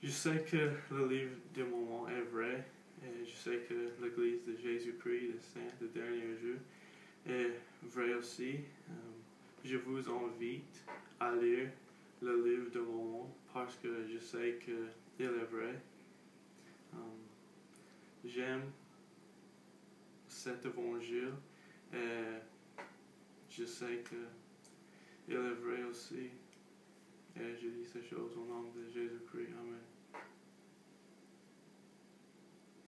Je sais que le livre de Mormon est vrai. Et je sais que l'Église de Jésus-Christ, le Saint, le dernier jour, est vrai aussi. Je vous invite à lire le livre de Mormon parce que je sais qu'il est vrai. J'aime cet évangile et je sais qu'il est vrai aussi. Et je dis ces choses au nom de Jésus-Christ. Amen.